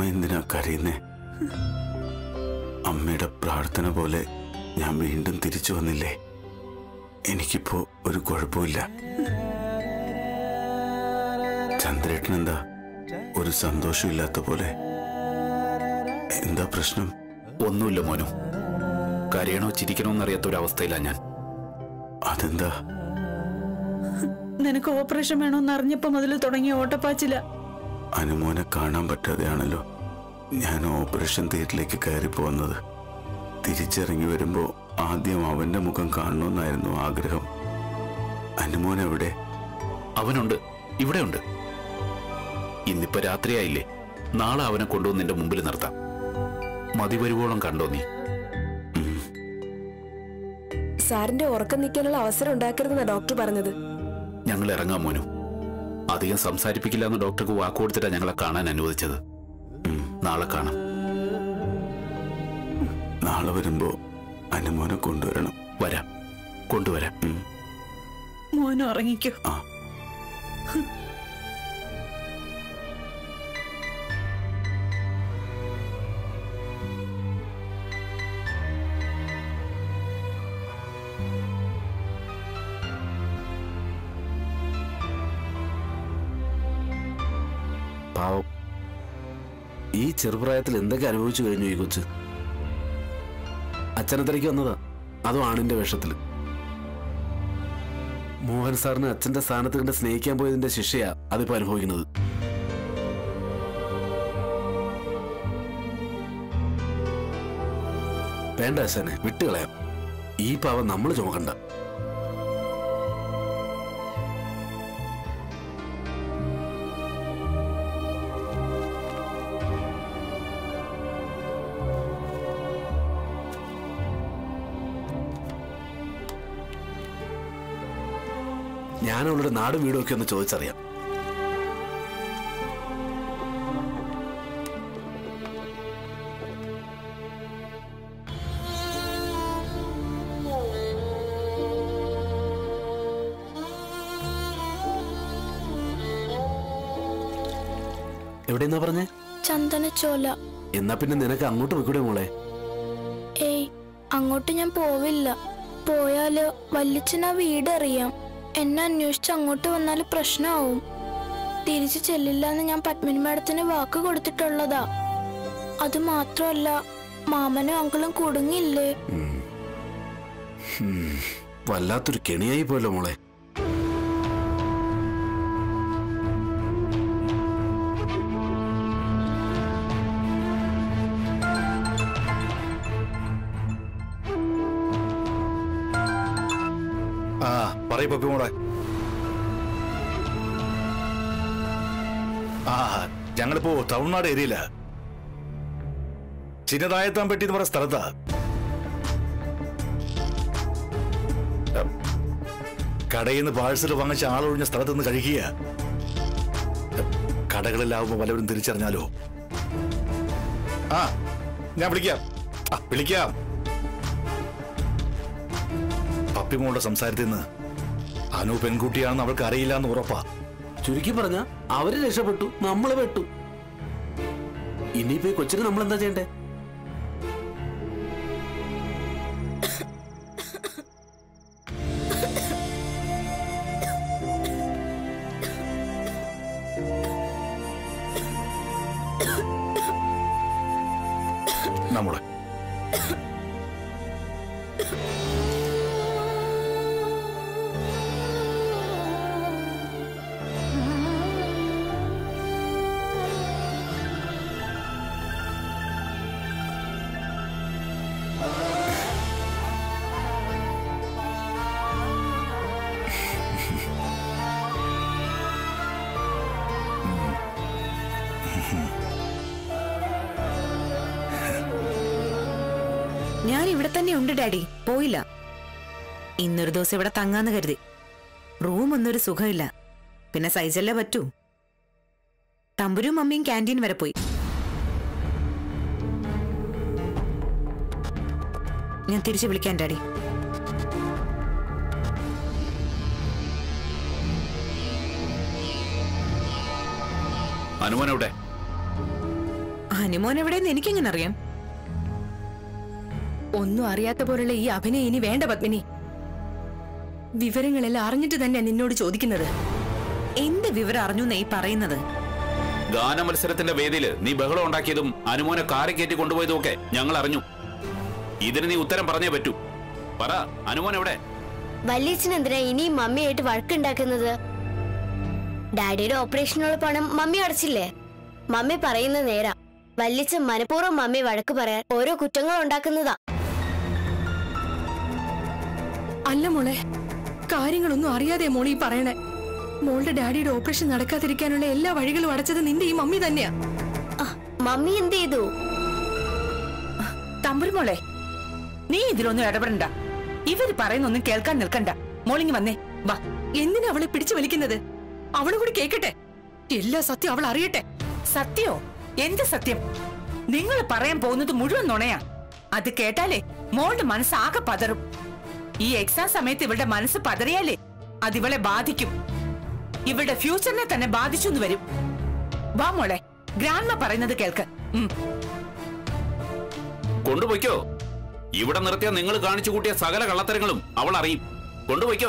എന്തിനാ കരയുന്നേ? അമ്മയുടെ പ്രാർത്ഥന പോലെ ഞാൻ വീണ്ടും തിരിച്ചു വന്നില്ലേ? എനിക്കിപ്പോ ഒരു കുഴപ്പമില്ല. ചന്ദ്രേട്ടൻ എന്താ ഒരു സന്തോഷമില്ലാത്ത പോലെ? എന്താ പ്രശ്നം? ഒന്നുമില്ല മോനു. കരയണോ ചിരിക്കണോ എന്നറിയാത്ത ഒരു അവസ്ഥയിലാണ് ഞാൻ. അതെന്താ? നിനക്ക് ഓപ്പറേഷൻ വേണോന്ന് അറിഞ്ഞപ്പോ മുതൽ തുടങ്ങിയ ഓട്ടപ്പാച്ചില. അനുമോനെ കാണാൻ പറ്റാതെയാണല്ലോ ഞാൻ ഓപ്പറേഷൻ തിയേറ്ററിലേക്ക് കയറി പോകുന്നത്. തിരിച്ചിറങ്ങി വരുമ്പോ ആദ്യം അവന്റെ മുഖം കാണണമെന്നായിരുന്നു ആഗ്രഹം. അനുമോൻ എവിടെ? അവനുണ്ട്, ഇവിടെയുണ്ട്. ഇന്നിപ്പോ രാത്രിയായില്ലേ, നാളെ അവനെ കൊണ്ടുവന്ന് നിന്റെ മുമ്പിൽ നിർത്താം. മതി വരുവോളം കണ്ടോ നീ? സാറിന്റെ ഉറക്കം നിൽക്കാനുള്ള അവസരം ഉണ്ടാക്കരുതെന്നാ ഡോക്ടർ പറഞ്ഞത്. ഞങ്ങൾ ഇറങ്ങാം മോനു. അധികം സംസാരിപ്പിക്കില്ല എന്ന് ഡോക്ടർക്ക് വാക്കുകൊടുത്തിട്ടാ ഞങ്ങളെ കാണാൻ അനുവദിച്ചത്. നാളെ കാണാം. നാളെ വരുമ്പോ അനുമോനെ കൊണ്ടുവരണം. വരാം, കൊണ്ടുവരാം. മോനും ഉറങ്ങിക്കോ. പാവം, ഈ ചെറുപ്രായത്തിൽ എന്തൊക്കെ അനുഭവിച്ചു കഴിഞ്ഞു ഈ കൊച്ച്. അച്ഛനത്തിലേക്ക് വന്നതാ, അതും ആണിന്റെ വേഷത്തില്. മോഹൻ സാറിന് അച്ഛന്റെ സ്ഥാനത്ത് കണ്ട് സ്നേഹിക്കാൻ പോയതിന്റെ ശിക്ഷയാ അതിപ്പോ അനുഭവിക്കുന്നത്. വേണ്ട അച്ഛനെ വിട്ടുകളയാം. ഈ പാവം നമ്മൾ ചുമക്കണ്ട. ഞാൻ അവളുടെ നാടും വീടും ഒക്കെ ഒന്ന് ചോദിച്ചറിയാം. എവിടെന്നാ പറഞ്ഞേ? ചന്ദനച്ചോല. എന്നാ പിന്നെ നിനക്ക് അങ്ങോട്ട് പോയിക്കൂടെ മോളെ? ഏയ്, അങ്ങോട്ട് ഞാൻ പോവില്ല. പോയാല് വല്യച്ഛനാ വീടറിയാം. എന്നെ അന്വേഷിച്ച് അങ്ങോട്ട് വന്നാല് പ്രശ്നമാവും. തിരിച്ചു ചെല്ലില്ല എന്ന് ഞാൻ പത്മിനി മാഡത്തിന് വാക്ക് കൊടുത്തിട്ടുള്ളതാ. അത് മാത്രമല്ല, മാമനും അങ്കിളും കുടുങ്ങില്ലേ. വല്ലാത്തൊരു കെണിയായി പോയല്ലോ മോളെ. പറയ പപ്പി മോളെ. ഞങ്ങളിപ്പോ തമിഴ്നാട് ഏരിയയില ചിന്നതായത്താൻപെട്ടി എന്ന് പറഞ്ഞ സ്ഥലത്താ. കടയിൽ നിന്ന് പാഴ്സൽ വാങ്ങിച്ച ആളൊഴിഞ്ഞ സ്ഥലത്ത് നിന്ന് കഴിക്കുക. കടകളിലാവുമ്പോ വല്ലവരും തിരിച്ചറിഞ്ഞാലോ? ഞാൻ വിളിക്കാം. പപ്പിമോളുടെ സംസാരത്തിൽ നിന്ന് അനു പെൺകുട്ടിയാണെന്ന് അവൾക്ക് അറിയില്ല എന്ന് ഉറപ്പാ. ചുരുക്കി പറഞ്ഞ അവര് രക്ഷപ്പെട്ടു, നമ്മളെ പെട്ടു. ഇനിയിപ്പോ ഈ കൊച്ചിന് നമ്മൾ എന്താ ചെയ്യണ്ടേ? നമ്മളെ ഞാൻ ഇവിടെ തന്നെ ഉണ്ട് ഡാഡി, പോയില്ല. ഇന്നൊരു ദിവസം ഇവിടെ തങ്ങാന്ന് കരുതി. റൂം ഒന്നൊരു സുഖമില്ല, പിന്നെ സൈസല്ലേ പറ്റൂ. തമ്പുരും മമ്മിയും ക്യാൻറ്റീൻ വരെ പോയി. ഞാൻ തിരിച്ചു വിളിക്കാൻ ഡാഡി. അനുമോൻ എവിടെ? അനുമോൻ എവിടെയെന്ന് എനിക്കെങ്ങനെ അറിയാം? ഒന്നും അറിയാത്ത പോലുള്ള ഈ അഭിനയം ഇനി വേണ്ട പത്മിനി. വിവരങ്ങളെല്ലാം അറിഞ്ഞിട്ട് തന്നെ നിന്നോട് ചോദിക്കുന്നത്. എന്ത് വിവരം അറിഞ്ഞു നീ പറയുന്നത്? ഗാനമത്സരത്തിന്റെ വേദിയില് നീ ബഹളം ഉണ്ടാക്കിയതും അനുമോനെ കാറി കയറ്റി കൊണ്ടുപോയതും ഒക്കെ ഞങ്ങൾ അറിഞ്ഞു. ഇതിന് നീ ഉത്തരം പറഞ്ഞേ പറ്റൂ. പറ, അനുമോൻ എവിടെ? വല്യച്ഛൻ എന്തിനാ ഇനിയും മമ്മിയായിട്ട് വഴക്കുണ്ടാക്കുന്നത്? ഡാഡിയുടെ ഓപ്പറേഷനുള്ള പണം മമ്മി അടച്ചില്ലേ? മമ്മി പറയുന്നത് നേരാ. വല്യച്ഛൻ മനഃപൂർവ്വം മമ്മി വഴക്ക് പറയാൻ ഓരോ കുറ്റങ്ങൾ ഉണ്ടാക്കുന്നതാ. അല്ല മോളെ, കാര്യങ്ങളൊന്നും അറിയാതെ മോളി പറയണേ. മോളുടെ ഡാഡിയുടെ ഓപ്പറേഷൻ നടക്കാതിരിക്കാനുള്ള എല്ലാ വഴികളും അടച്ചത് നിന്റെ ഈ മമ്മി തന്നെയാ. മമ്മി എന്ത് ചെയ്തു? തമ്പുരുമോളെ, നീ ഇതിലൊന്നും ഇടപെടണ്ട. ഇവര് പറയുന്നൊന്നും കേൾക്കാൻ നിൽക്കണ്ട. മോളിങ്ങി വന്നേ, വാ. എന്തിനാ അവളെ പിടിച്ചു വലിക്കുന്നത്? അവളും കൂടി കേക്കട്ടെ. എല്ലാ സത്യം അവൾ അറിയട്ടെ. സത്യോ? എന്ത് സത്യം? നിങ്ങൾ പറയാൻ പോകുന്നത് മുഴുവൻ നുണയാ. അത് കേട്ടാലേ മോളുടെ മനസ്സ് ആകെ പതറും. ഈ എക്സാം സമയത്ത് ഇവളുടെ മനസ്സ് പതറിയാലേ അതിവളെ ബാധിക്കും. ഇവളുടെ ഫ്യൂച്ചറിനെ തന്നെ ബാധിച്ചു എന്ന് വരും. വാ മോളെ, ഗ്രാൻഡ്മ പറയുന്നത് കേൾക്ക്. കൊണ്ടുപോയിക്കോ. ഇവിടെ നിർത്തിയ നിങ്ങൾ കാണിച്ചു കൂട്ടിയ സകല കള്ളത്തരങ്ങളും അവൾ അറിയും. കൊണ്ടുപോയിക്കോ.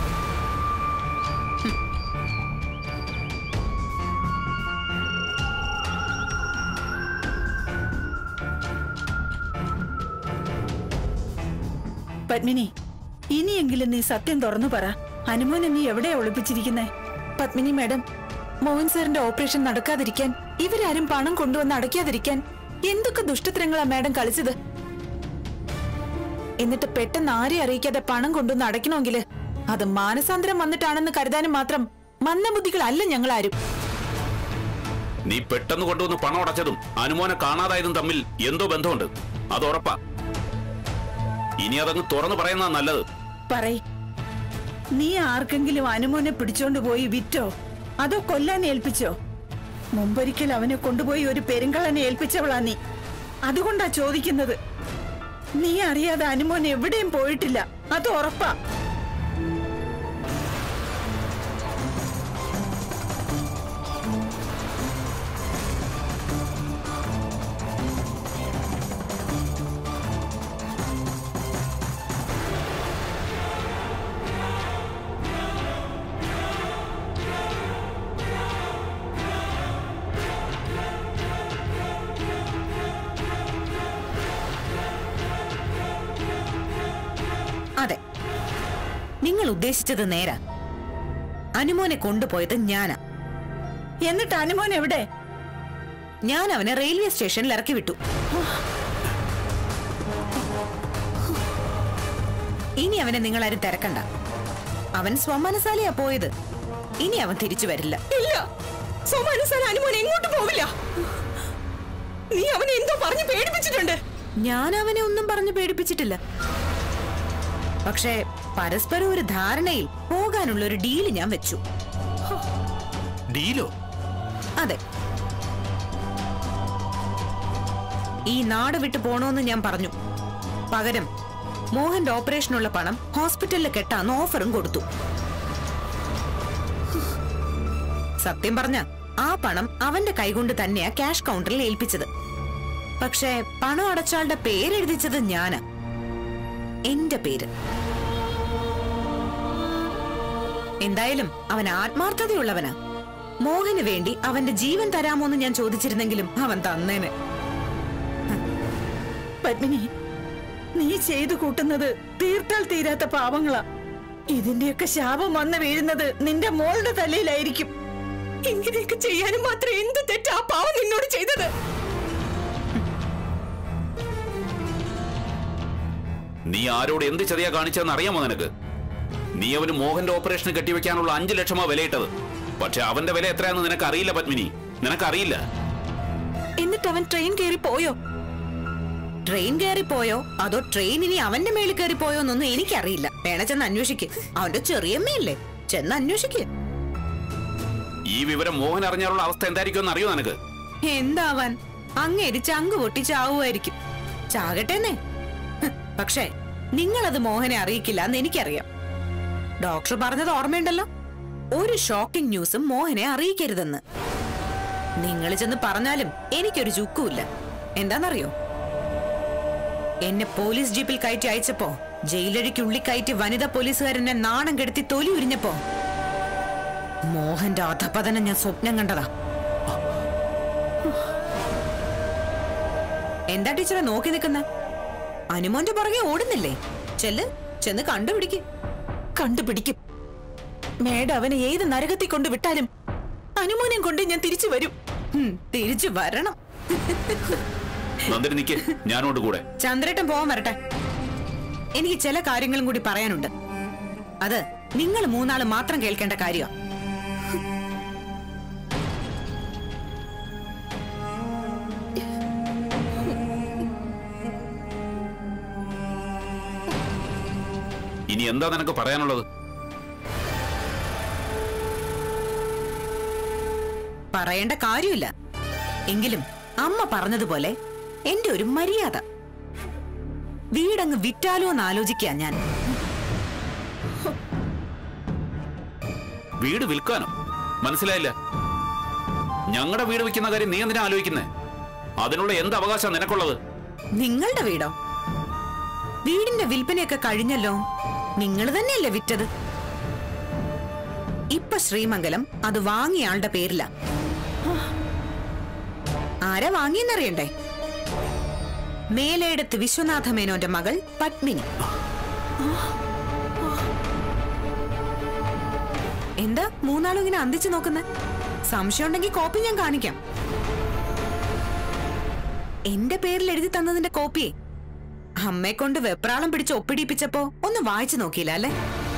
പത്മിനി, ഇനിയെങ്കിലും നീ സത്യം തുറന്നു പറ. അനുമോനെ നീ എവിടെയാ ഒളിപ്പിച്ചിരിക്കുന്നേ? പത്മിനി മാഡം, മോഹൻ സാറിന്റെ ഓപ്പറേഷൻ നടക്കാതിരിക്കാൻ ഇവരാരും പണം കൊണ്ടുവന്ന് അടയ്ക്കാതിരിക്കാൻ എന്തൊക്കെ ദുഷ്ടത്തരങ്ങളാ മാഡം കളിച്ചത്. എന്നിട്ട് പെട്ടെന്ന് ആരെ അറിയിക്കാതെ പണം കൊണ്ടുവന്ന് അടയ്ക്കണമെങ്കിൽ അത് മാനസാന്തരം വന്നിട്ടാണെന്ന് കരുതാനും മാത്രം മന്ദബുദ്ധികളല്ല ഞങ്ങളാരും. നീ പെട്ടെന്ന് കൊണ്ടുവന്ന് പണം അടച്ചതും അനുമോനെ കാണാതായതും തമ്മിൽ എന്തോ ബന്ധമുണ്ട്. അത് ഉറപ്പാ. ഇനി അതങ്ങ് തുറന്നു പറയുന്നതാ നല്ലത്. പറയ്, നീ ആർക്കെങ്കിലും അനുമോനെ പിടിച്ചോണ്ട് പോയി വിറ്റോ അതോ കൊല്ലാൻ ഏൽപ്പിച്ചോ? മുമ്പൊരിക്കൽ അവനെ കൊണ്ടുപോയി ഒരു പെരുങ്കളനെ ഏൽപ്പിച്ചവളാ നീ. അതുകൊണ്ടാ ചോദിക്കുന്നത്. നീ അറിയാതെ അനുമോൻ എവിടെയും പോയിട്ടില്ല, അത് ഉറപ്പാ. അതെ, നിങ്ങൾ ഉദ്ദേശിച്ചത് നേരാ. അനുമോനെ കൊണ്ടുപോയത് ഞാനാ. എന്നിട്ട് അനുമോൻ എവിടെ? ഞാൻ അവനെ റെയിൽവേ സ്റ്റേഷനിൽ ഇറക്കി വിട്ടു. ഇനി അവനെ നിങ്ങളാരും തിരക്കണ്ട. അവൻ സ്വമനസാലയാ പോയത്. ഇനി അവൻ തിരിച്ചു വരില്ല. ഇല്ല, സ്വമനസാല അനുമോൻ എങ്ങോട്ട് പോവില്ല. നീ അവനെ എന്തോ പറഞ്ഞു പേടിപ്പിച്ചിട്ടുണ്ട്. ഞാൻ അവനെ ഒന്നും പറഞ്ഞു പേടിപ്പിച്ചിട്ടില്ല. പക്ഷേ പരസ്പരം ഒരു ധാരണയിൽ പോകാനുള്ള ഒരു ഡീല് ഞാൻ വെച്ചു. ഡീലോ? അതെ, ഈ നാട് വിട്ടു പോണോന്ന് ഞാൻ പറഞ്ഞു. പകരം മോഹന്റെ ഓപ്പറേഷനുള്ള പണം ഹോസ്പിറ്റലിൽ കെട്ടാന്ന് ഓഫറും കൊടുത്തു. സത്യം പറഞ്ഞ ആ പണം അവന്റെ കൈകൊണ്ട് തന്നെയാ ക്യാഷ് കൗണ്ടറിൽ ഏൽപ്പിച്ചത്. പക്ഷേ പണം അടച്ചാളുടെ പേരെഴുതിച്ചത് ഞാനാ. എന്റെ പേര്. എന്തായാലും അവൻ ആത്മാർത്ഥതയുള്ളവനാ. മോഹന് വേണ്ടി അവന്റെ ജീവൻ തരാമോന്ന് ഞാൻ ചോദിച്ചിരുന്നെങ്കിലും അവൻ തന്നേനെ. പത്മിനി, നീ ചെയ്തു കൂട്ടുന്നത് തീർത്താൽ തീരാത്ത പാവങ്ങളാ. ഇതിന്റെയൊക്കെ ശാപം വന്ന് വീഴുന്നത് നിന്റെ മോളുടെ തലയിലായിരിക്കും. ഇങ്ങനെയൊക്കെ ചെയ്യാനും മാത്രം എന്ത് തെറ്റാ പാവം നിന്നോട് ചെയ്തത്? നീ ആരോട് എന്ത് ചതിയാ കാണിച്ചതെന്ന് അറിയാമോ നിനക്ക്? നീ അവന് മോഹന്റെ ഓപ്പറേഷന് കെട്ടിവെക്കാനുള്ള 5 ലക്ഷമാ വിലയിട്ടത്. പക്ഷെ അവന്റെ വില എത്രയാന്ന് നിനക്ക് അറിയില്ല പത്മിനി, നിനക്കറിയില്ല. എന്നിട്ട് അവൻ ട്രെയിൻ കയറി പോയോ? ട്രെയിൻ കയറി പോയോ അതോ ട്രെയിൻ ഇനി അവന്റെ മേളിൽ കയറി പോയോ എന്നൊന്നും എനിക്കറിയില്ല. വേണ ചെന്ന് അന്വേഷിക്ക്. അവന്റെ ചെറിയമ്മയല്ലേ, ചെന്ന് അന്വേഷിക്ക്. ഈ വിവരം മോഹൻ അറിഞ്ഞാലുള്ള അവസ്ഥ എന്തായിരിക്കും അറിയോ നിനക്ക്? എന്താവാൻ, അങ്ങേര് ചങ്ക് പൊട്ടി ചാവുമായിരിക്കും. ചാകട്ടെന്നേ. പക്ഷേ നിങ്ങളത് മോഹനെ അറിയിക്കില്ല എന്ന് എനിക്കറിയാം. ഡോക്ടർ പറഞ്ഞത് ഓർമ്മയുണ്ടല്ലോ, ഒരു ഷോക്കിംഗ് ന്യൂസും മോഹനെ അറിയിക്കരുതെന്ന്. നിങ്ങൾ ചെന്ന് പറഞ്ഞാലും എനിക്കൊരു ചുക്കുമില്ല. എന്താന്നറിയോ, എന്നെ പോലീസ് ജീപ്പിൽ കയറ്റി അയച്ചപ്പോ ജയിലഴിക്കുള്ളിൽ കയറ്റി വനിതാ പോലീസുകാരനെ നാണം കെടുത്തി തൊലി ഉരിഞ്ഞപ്പോ മോഹന്റെ അധപതനം ഞാൻ സ്വപ്നം കണ്ടതാ. എന്താ ടീച്ചറെ നോക്കി നിൽക്കുന്ന? അനുമോന്റെ പുറകെ ഓടുന്നില്ലേ? ചെന്ന് കണ്ടുപിടിക്കും. മേഡം അവനെ ഏത് നരകത്തിൽ കൊണ്ട് വിട്ടാലും അനുമോനെയും കൊണ്ട് ഞാൻ തിരിച്ചു വരും. തിരിച്ചു വരണം. ഞാനോട് കൂടെ. ചന്ദ്രേട്ടൻ പോവാൻ വരട്ടെ. എനിക്ക് ചില കാര്യങ്ങളും കൂടി പറയാനുണ്ട്. അത് നിങ്ങൾ മൂന്നാള് മാത്രം കേൾക്കേണ്ട കാര്യമാണ്. ഇനി എന്താ നിനക്ക് പറയാനുള്ളത്? പറയേണ്ട കാര്യമില്ല. എങ്കിലും അമ്മ പറഞ്ഞതുപോലെ എന്റെ ഒരു മര്യാദ. വീടങ്ങ് വിറ്റാലോ എന്ന് ആലോചിക്കാ ഞാൻ. വീട് വിൽക്കാനോ? മനസ്സിലായില്ല. ഞങ്ങളുടെ വീട് വിൽക്കുന്ന കാര്യം നീ എന്തിനാ ആലോചിക്കുന്നേ? അതിനുള്ള എന്ത് അവകാശം നിനക്കുള്ളത്? നിങ്ങളുടെ വീടോ? വീടിന്റെ വിൽപ്പനയൊക്കെ കഴിഞ്ഞല്ലോ. നിങ്ങൾ തന്നെയല്ലേ വിറ്റത്? ഇപ്പൊ ശ്രീമംഗലം അത് വാങ്ങിയ ആളുടെ പേരില. ആരാ വാങ്ങിയെന്നറിയണ്ടേ? മേലേടത്ത് വിശ്വനാഥ മേനോന്റെ മകൾ പത്മിനി. എന്താ മൂന്നാളും ഇങ്ങനെ അന്തിച്ചു നോക്കുന്ന? സംശയം ഉണ്ടെങ്കിൽ കോപ്പി ഞാൻ കാണിക്കാം. എന്റെ പേരിൽ എഴുതി തന്നതിന്റെ കോപ്പിയെ അമ്മയെ കൊണ്ട് വെപ്രാളം പിടിച്ച് ഒപ്പിടിപ്പിച്ചപ്പോ ഒന്ന് വായിച്ചു നോക്കിയില്ല അല്ലേ?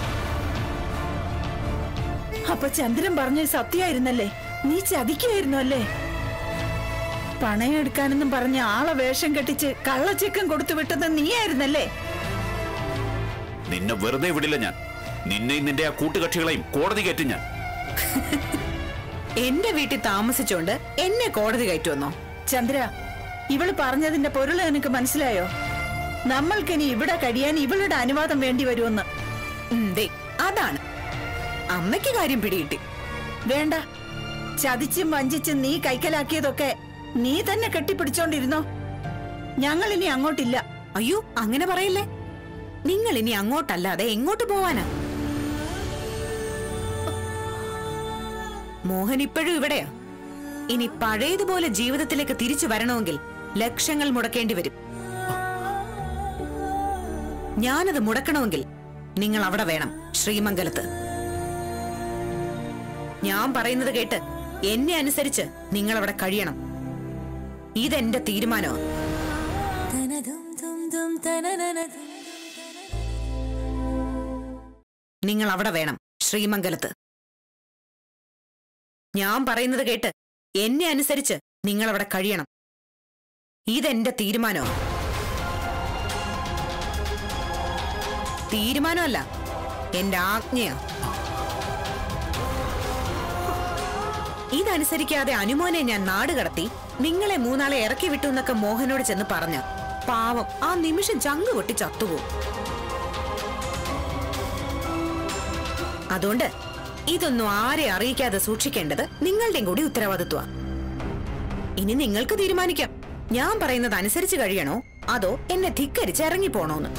അപ്പൊ ചന്ദ്രൻ പറഞ്ഞത് സത്യമായിരുന്നല്ലേ? നീ ചതിക്കുമായിരുന്നു അല്ലേ? പണയം എടുക്കാനെന്നും പറഞ്ഞ് ആളെ വേഷം കെട്ടിച്ച് കള്ളച്ചിക്കം കൊടുത്തു വിട്ടത് നീയായിരുന്നല്ലേ? നിന്നെ വെറുതെ വിടില്ല ഞാൻ. നിന്നെയും നിന്റെ ആ കൂട്ടുകക്ഷികളെയും കോടതി കയറ്റും ഞാൻ. എന്റെ വീട്ടിൽ താമസിച്ചോണ്ട് എന്നെ കോടതി കയറ്റുവന്നോ? ചന്ദ്ര, ഇവള് പറഞ്ഞതിന്റെ പൊരുള് എനിക്ക് മനസ്സിലായോ? നമ്മൾക്കിനി ഇവിടെ കഴിയാൻ ഇവളുടെ അനുവാദം വേണ്ടി വരുമെന്ന്. അതാണ് അമ്മയ്ക്ക് കാര്യം പിടികിട്ടി. വേണ്ട, ചതിച്ചും വഞ്ചിച്ചും നീ കൈക്കലാക്കിയതൊക്കെ നീ തന്നെ കെട്ടിപ്പിടിച്ചോണ്ടിരുന്നോ? ഞങ്ങൾ ഇനി അങ്ങോട്ടില്ല. അയ്യോ, അങ്ങനെ പറയില്ലേ. നിങ്ങൾ ഇനി അങ്ങോട്ടല്ലാതെ എങ്ങോട്ട് പോവാനാ? മോഹൻ ഇപ്പോഴും ഇവിടെയാ. ഇനി പഴയതുപോലെ ജീവിതത്തിലേക്ക് തിരിച്ചു വരണമെങ്കിൽ ലക്ഷങ്ങൾ മുടക്കേണ്ടി വരും. ഞാനത് മുടക്കണമെങ്കിൽ നിങ്ങൾ അവിടെ വേണം, ശ്രീമംഗലത്ത്. ഞാൻ പറയുന്നത് കേട്ട് എന്നെ അനുസരിച്ച് നിങ്ങൾ അവിടെ കഴിയണം. ഇതെന്റെ തീരുമാനമാണ്. നിങ്ങൾ അവിടെ വേണം, ശ്രീമംഗലത്ത്. ഞാൻ പറയുന്നത് കേട്ട് എന്നെ അനുസരിച്ച് നിങ്ങൾ അവിടെ കഴിയണം. ഇതെന്റെ തീരുമാനമാണ്. തീരുമാനമല്ല, എന്റെ ആജ്ഞയാ. ഇതനുസരിക്കാതെ അനുമോനെ ഞാൻ നാട് കടത്തി നിങ്ങളെ മൂന്നാളെ ഇറക്കി വിട്ടു എന്നൊക്കെ മോഹനോട് ചെന്ന് പറഞ്ഞ പാവം ആ നിമിഷം ചങ്ക് പൊട്ടി ചത്തുപോകും. അതുകൊണ്ട് ഇതൊന്നും ആരെ അറിയിക്കാതെ സൂക്ഷിക്കേണ്ടത് നിങ്ങളുടെയും കൂടി ഉത്തരവാദിത്വമാണ്. ഇനി നിങ്ങൾക്ക് തീരുമാനിക്കാം, ഞാൻ പറയുന്നത് അനുസരിച്ച് കഴിയണോ അതോ എന്നെ ധിക്കരിച്ച് ഇറങ്ങിപ്പോണോന്ന്.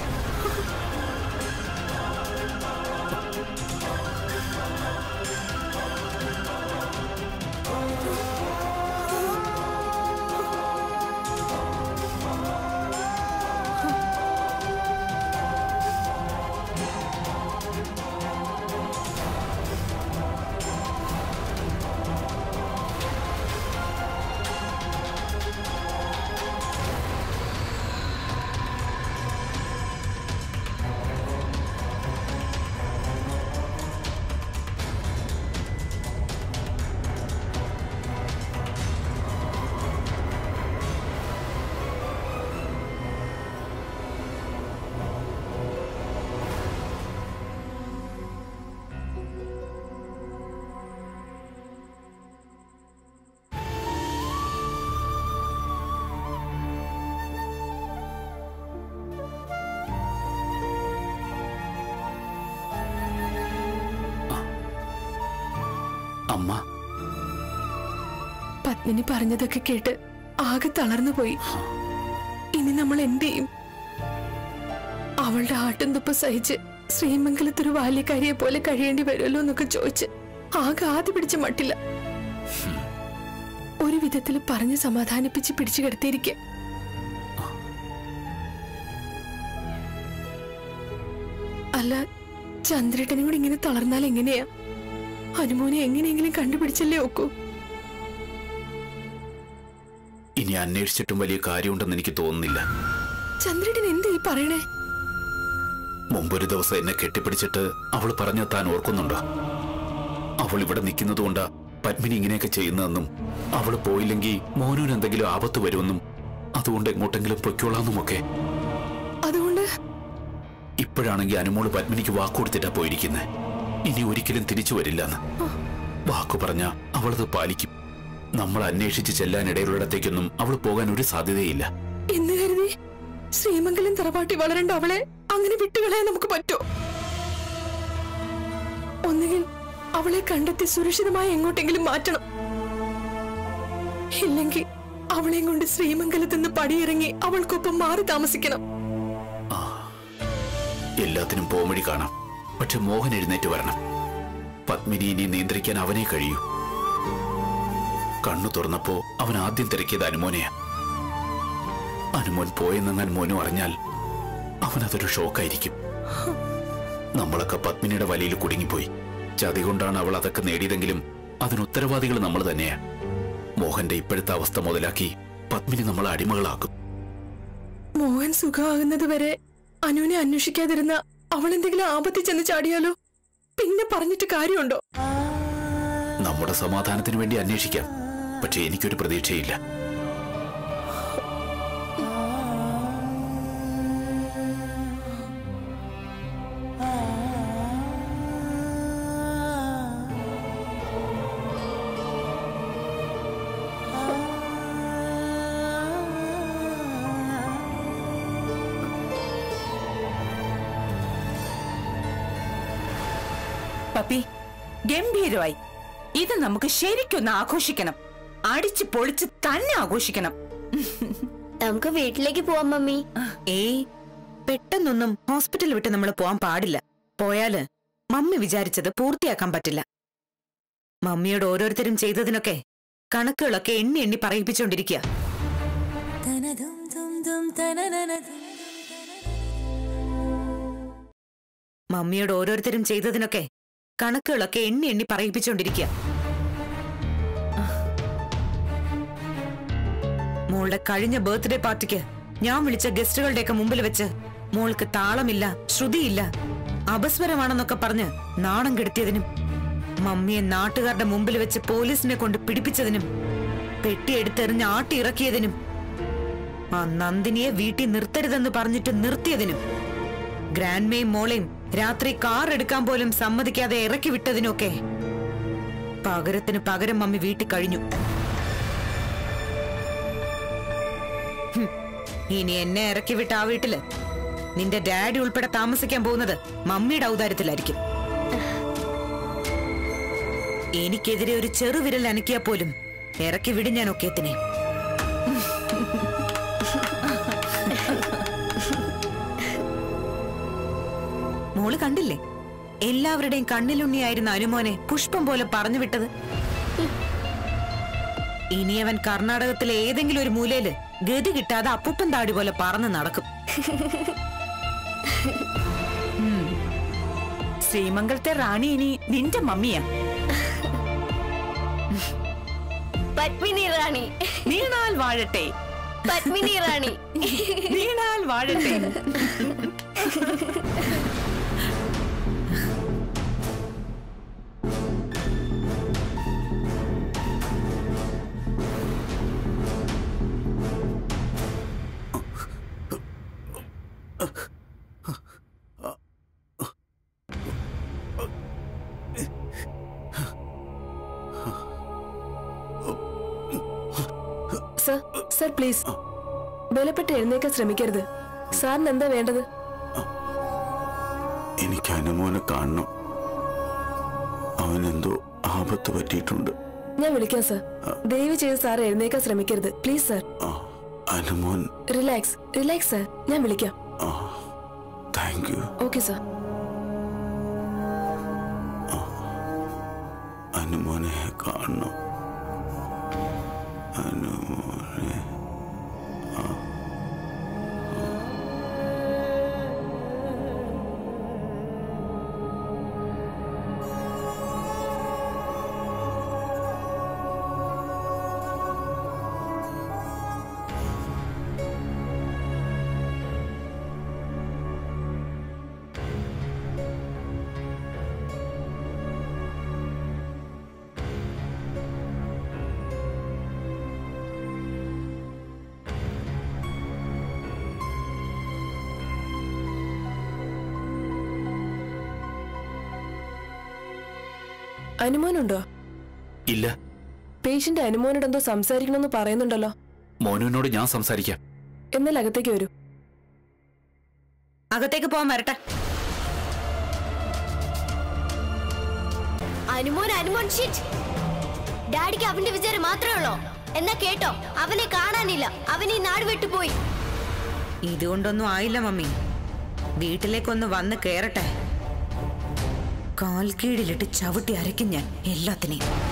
പത്മിനി പറഞ്ഞതൊക്കെ കേട്ട് ആകെ തളർന്നു പോയി. ഇനി നമ്മൾ എന്ത് ചെയ്യും? അവളുടെ ആട്ടും തുപ്പ സഹിച്ച് ശ്രീമംഗലത്തൊരു ബാല്യക്കാരിയെ പോലെ കഴിയേണ്ടി വരുമല്ലോ എന്നൊക്കെ ചോദിച്ച് ആകെ ആദ്യ പിടിച്ച മട്ടില്ല. ഒരു വിധത്തിൽ പറഞ്ഞ് സമാധാനിപ്പിച്ച് പിടിച്ചു കിടത്തിയിരിക്കുക. അല്ല, ചന്ദ്രേട്ടനും കൂടി ഇങ്ങനെ തളർന്നാൽ എങ്ങനെയാ? അനുമോനെ എങ്ങനെയെങ്കിലും കണ്ടുപിടിച്ചല്ലേ ഒക്കൂ. ഇനി അന്വേഷിച്ചിട്ടും വലിയ കാര്യമുണ്ടെന്ന് എനിക്ക് തോന്നുന്നില്ല. ചന്ദ്രേട്ടൻ എന്താ ഈ പറയണേ? മുമ്പൊരു ദിവസം എന്നെ കെട്ടിപ്പിടിച്ചിട്ട് അവൾ പറഞ്ഞ താൻ ഓർക്കുന്നുണ്ടോ? അവൾ ഇവിടെ നിൽക്കുന്നതുകൊണ്ടാ പത്മിനി ഇങ്ങനെയൊക്കെ ചെയ്യുന്നതെന്നും അവൾ പോയില്ലെങ്കിൽ മോനൂന് എന്തെങ്കിലും ആപത്ത് വരുമെന്നും അതുകൊണ്ട് എങ്ങോട്ടെങ്കിലും പൊയ്ക്കോളാന്നുമൊക്കെ. അതുകൊണ്ട് ഇപ്പോഴാണെങ്കിൽ അനുമോള് പത്മിനിക്ക് വാക്കുകൊടുത്തിട്ടാ പോയിരിക്കുന്നത്. ഇനി ഒരിക്കലും തിരിച്ചു വരില്ലെന്ന് വാക്കു പറഞ്ഞ അവളത് പാലിക്കും. നമ്മൾ അന്വേഷിച്ച് ചെല്ലാനിടയിലുള്ളിടത്തേക്കൊന്നും അവൾ പോകാൻ ഒരു സാധ്യതയില്ല എന്ന് കരുതി ശ്രീമംഗലം തറവാട്ടി വളരേണ്ട അവളെ അങ്ങനെ വിട്ടുകളയാൻ നമുക്ക് പറ്റോ? ഒന്നുകിൽ അവളെ കണ്ടെത്തി സുരക്ഷിതമായി എങ്ങോട്ടെങ്കിലും മാറ്റണം. ഇല്ലെങ്കിൽ അവളെയും കൊണ്ട് ശ്രീമംഗലത്ത് നിന്ന് പടിയിറങ്ങി അവൾക്കൊപ്പം മാറി താമസിക്കണം. എല്ലാത്തിനും പോംവഴി കാണാം. പക്ഷെ മോഹൻ എഴുന്നേറ്റ് വരണം. പത്മിനിയെ നിയന്ത്രിക്കാൻ അവനെ കഴിയൂ. കണ്ണു തുറന്നപ്പോ അവൻ ആദ്യം തിരക്കിയത് അനുമോനെയാ. അനുമോൻ പോയെന്നെങ്ങാൻ മോനും അറിഞ്ഞാൽ അവനതൊരു ഷോക്കായിരിക്കും. നമ്മളൊക്കെ പത്മിനിയുടെ വലയിൽ കുടുങ്ങിപ്പോയി. ചതി കൊണ്ടാണ് അവൾ അതൊക്കെ നേടിയതെങ്കിലും അതിന് ഉത്തരവാദികൾ നമ്മൾ തന്നെയാ. മോഹന്റെ ഇപ്പോഴത്തെ അവസ്ഥ മുതലാക്കി പത്മിനി നമ്മളെ അടിമകളാക്കും. മോഹൻ സുഖമാകുന്നത് വരെ അനുവിനെ അന്വേഷിക്കാതിരുന്ന അവൾ എന്തെങ്കിലും ആപത്തിൽ ചെന്ന് ചാടിയാലോ? പിന്നെ പറഞ്ഞിട്ട് കാര്യമുണ്ടോ? നമ്മുടെ സമാധാനത്തിന് വേണ്ടി അന്വേഷിക്കാം. പക്ഷെ എനിക്കൊരു പ്രതീക്ഷയില്ല. പപ്പി, ഗംഭീരമായി. ഇത് നമുക്ക് ശരിക്കൊന്ന് ആഘോഷിക്കണം. അടിച്ചു പൊളിച്ച് തന്നെ ആഘോഷിക്കണം. നമുക്ക് വീട്ടിലേക്ക് പോവാം മമ്മി. ഏയ്, പെട്ടെന്നൊന്നും ഹോസ്പിറ്റൽ വിട്ട് നമ്മൾ പോവാൻ പാടില്ല. പോയാല് മമ്മി വിചാരിച്ചത് പൂർത്തിയാക്കാൻ പറ്റില്ല. മമ്മിയോട് ഓരോരുത്തരും ചെയ്തതിനൊക്കെ കണക്കുകളൊക്കെ എണ്ണി എണ്ണി പറയിപ്പിച്ചോണ്ടിരിക്കുക. മമ്മിയോട് ഓരോരുത്തരും ചെയ്തതിനൊക്കെ കണക്കുകളൊക്കെ എണ്ണി എണ്ണി പറയിപ്പിച്ചോണ്ടിരിക്കുക. മോളുടെ കഴിഞ്ഞ ബർത്ത്ഡേ പാർട്ടിക്ക് ഞാൻ വിളിച്ച ഗസ്റ്റുകളുടെയൊക്കെ മുമ്പിൽ വെച്ച് മോൾക്ക് താളമില്ല, ശ്രുതിയില്ല, അപസ്വരമാണെന്നൊക്കെ പറഞ്ഞ് നാണം കെടുത്തിയതിനും, മമ്മിയെ നാട്ടുകാരുടെ മുമ്പിൽ വെച്ച് പോലീസിനെ കൊണ്ട് പിടിപ്പിച്ചതിനും, പെട്ടിയെടുത്തെറിഞ്ഞ് ആട്ടിയിറക്കിയതിനും, ആ നന്ദിനിയെ വീട്ടിൽ നിർത്തരുതെന്ന് പറഞ്ഞിട്ട് നിർത്തിയതിനും, ഗ്രാൻഡ്മയും മോളെയും രാത്രി കാർ എടുക്കാൻ പോലും സമ്മതിക്കാതെ ഇറക്കി വിട്ടതിനൊക്കെ പകരത്തിന് പകരം മമ്മി വീട്ടിൽ കഴിഞ്ഞു. ഇനി എന്നെ ഇറക്കി വിട്ട ആ വീട്ടില് നിന്റെ ഡാഡി ഉൾപ്പെടെ താമസിക്കാൻ പോകുന്നത് മമ്മിയുടെ ഔദാര്യത്തിലായിരിക്കും. എനിക്കെതിരെ ഒരു ചെറുവിരൽ അനക്കിയാ പോലും ഇറക്കി വിടും ഞാൻ ഒക്കേത്തിനെ. മോള് കണ്ടില്ലേ എല്ലാവരുടെയും കണ്ണിലുണ്ണിയായിരുന്ന അനുമോനെ പുഷ്പം പോലെ പറഞ്ഞു വിട്ടത്? ഇനിയവൻ കർണാടകത്തിലെ ഏതെങ്കിലും ഒരു മൂലയില് ഗതി കിട്ടാതെ അപ്പൂപ്പൻ താടി പോലെ പറന്ന് നടക്കും. ശ്രീമംഗലത്തെ റാണി ഇനി നിന്റെ മമ്മിയാ. പത്മിനി റാണി നീണാൽ വാഴട്ടെ. പത്മിനി റാണി നീണാൽ വാഴട്ടെ. സർ പ്ലീസ്, ബലപ്പെട്ട് എഴുന്നേക്കാൻ ശ്രമിക്കരുത്. സാറിന് എന്താ വേണ്ടത്? എനിക്ക് അനുമോനെ കാണണം. അവനെന്തോ ആപത്ത് പറ്റിയിട്ടുണ്ട്. ഞാൻ വിളിക്കാം സർ. ദയവ് ചെയ്ത് സാർ എഴുന്നേക്കാൻ ശ്രമിക്കരുത് please sir. Anumon relax relax sir. ഞാൻ വിളിക്കാം. Thank you. Okay sir. അനുമോനെ കാണണം. അനുമോനെ അനുമോനുണ്ടോ? ഇല്ല. പേഷ്യന്റ് അനുമോനോട് എന്തോ സംസാരിക്കണമെന്ന് പറയുന്നുണ്ടല്ലോ. മോനുവിനോട് ഞാൻ സംസാരിക്കാം. എന്നാൽ അകത്തേക്ക് വരൂ. അകത്തേക്ക് പോവാൻ വരട്ടെ. അനുമോൻ അനുമോൻ ഷിറ്റ്. ഡാഡിക്ക് അവന്റെ വിചാരം മാത്രമേ ഉള്ളൂ. എന്നാ കേട്ടോ, അവനെ കാണാനില്ല. അവൻ ഈ നാട് വിട്ടുപോയി. ഇതുകൊണ്ടൊന്നും ആയില്ല മമ്മി. വീട്ടിലേക്കൊന്ന് വന്ന് കേറട്ടെ. കാൽക്കീഴിലിട്ട് ചവിട്ടി അരയ്ക്കും ഞാൻ എല്ലാത്തിനെയും.